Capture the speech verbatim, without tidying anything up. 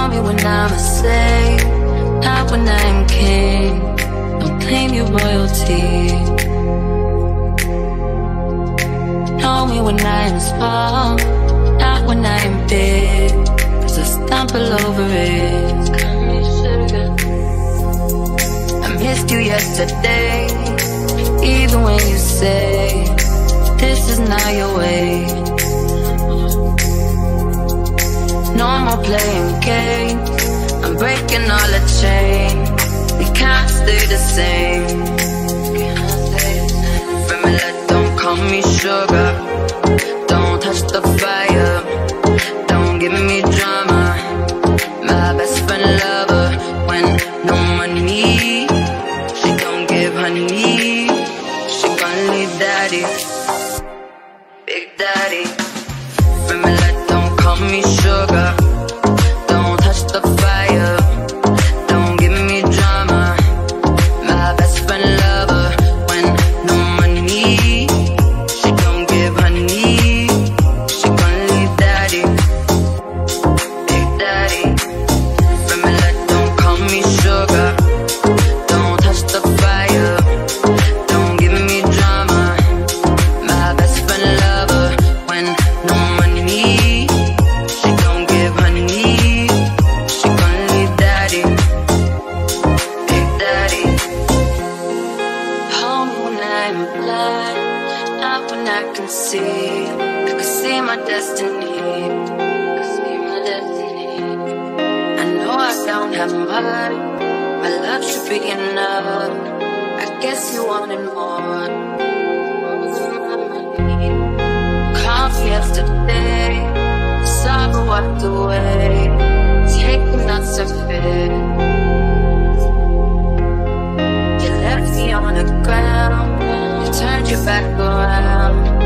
me when I'm a slave, not when I'm king. Don't claim your royalty. Know me when I'm small, not when I'm big, 'cause I stumble over it. I missed you yesterday, even when you say this is not your way. No more playing games, I'm breaking all the chains. We can't stay the same. Remember, don't call me sugar, don't touch the fire, don't give me drama. My best friend lover, when no money, she gon' give honey. She gon' leave daddy, big daddy. Remember, don't call me sugar, don't touch the fire, don't give me drama. My best friend lover, when no money, she gon' give honey. She gon' leave daddy, big daddy. Remember, don't call me sugar, don't touch the fire, don't give me drama. My best friend lover, when no money, she gon' give honey. She gon' leave daddy, big daddy. Hold me when I'm blind, not when I can see. I can see my destiny, I can see my destiny. I know I don't have much, my love should be enough. I guess you wanted more. Called me yesterday, sorrow walked away, taking not so fit. You left me on the ground, you turned your back around.